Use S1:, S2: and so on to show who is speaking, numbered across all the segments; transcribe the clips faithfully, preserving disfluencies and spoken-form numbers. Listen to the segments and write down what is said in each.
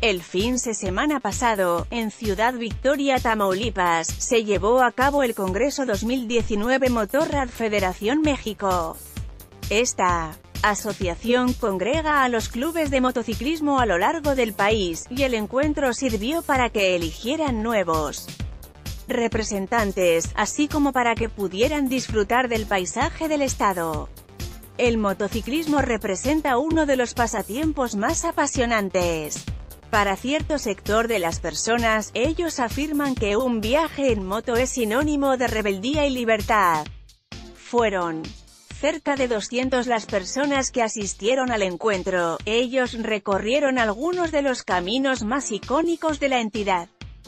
S1: El fin de semana pasado, en Ciudad Victoria, Tamaulipas, se llevó a cabo el Congreso dos mil diecinueve Motorrad Federación México. Esta asociación congrega a los clubes de motociclismo a lo largo del país, y el encuentro sirvió para que eligieran nuevos representantes, así como para que pudieran disfrutar del paisaje del estado. El motociclismo representa uno de los pasatiempos más apasionantes para cierto sector de las personas. Ellos afirman que un viaje en moto es sinónimo de rebeldía y libertad. Fueron cerca de doscientas las personas que asistieron al encuentro. Ellos recorrieron algunos de los caminos más icónicos de la entidad,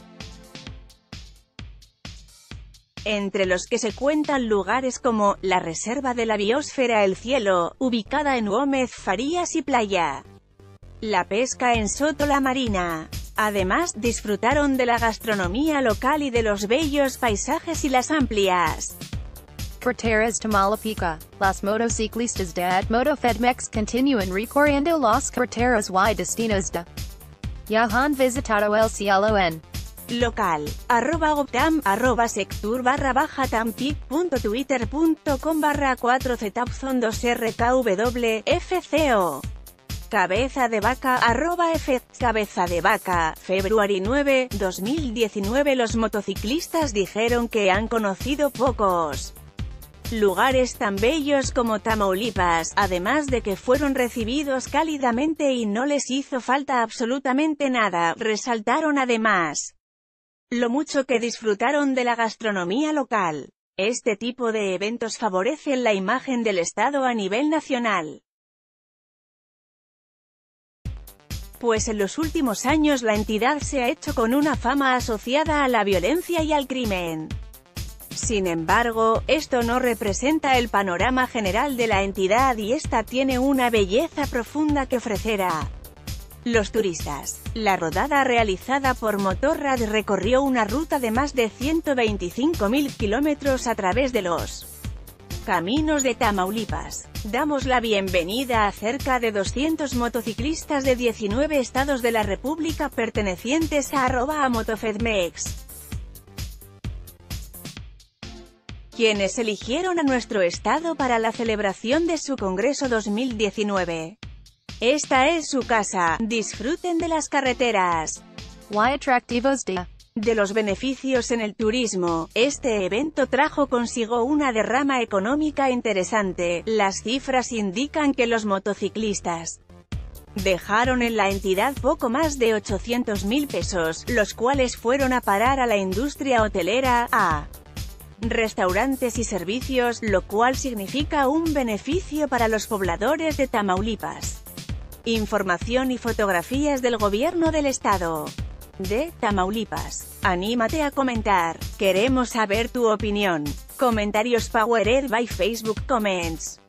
S1: entre los que se cuentan lugares como la Reserva de la Biosfera El Cielo, ubicada en Gómez Farías y Playa, la pesca en Soto la Marina. Además, disfrutaron de la gastronomía local y de los bellos paisajes y las amplias
S2: Carreteras Tamaulipas. Las motociclistas de Motofedmex continúan recorriendo las carreteras y destinos de ya han visitado el cielo en
S1: local, arroba optam, arroba sectur barra baja tampic punto twitter punto com barra cuatro zetapzon dos rkw fco. Cabeza de Vaca, arroba f, Cabeza de Vaca, Februario nueve, dos mil diecinueve. Los motociclistas dijeron que han conocido pocos lugares tan bellos como Tamaulipas, además de que fueron recibidos cálidamente y no les hizo falta absolutamente nada. Resaltaron además lo mucho que disfrutaron de la gastronomía local. Este tipo de eventos favorecen la imagen del estado a nivel nacional, pues en los últimos años la entidad se ha hecho con una fama asociada a la violencia y al crimen. Sin embargo, esto no representa el panorama general de la entidad, y esta tiene una belleza profunda que ofrecer a los turistas. La rodada realizada por Motorrad recorrió una ruta de más de ciento veinticinco mil kilómetros a través de los caminos de Tamaulipas. Damos la bienvenida a cerca de doscientos motociclistas de diecinueve estados de la República pertenecientes a arroba a Motofedmex, quienes eligieron a nuestro estado para la celebración de su Congreso dos mil diecinueve. Esta es su casa, disfruten de las carreteras
S2: y atractivos de
S1: de los beneficios en el turismo. Este evento trajo consigo una derrama económica interesante. Las cifras indican que los motociclistas dejaron en la entidad poco más de ochocientos mil pesos, los cuales fueron a parar a la industria hotelera, a restaurantes y servicios, lo cual significa un beneficio para los pobladores de Tamaulipas. Información y fotografías del gobierno del estado de Tamaulipas. Anímate a comentar. Queremos saber tu opinión. Comentarios powered by Facebook Comments.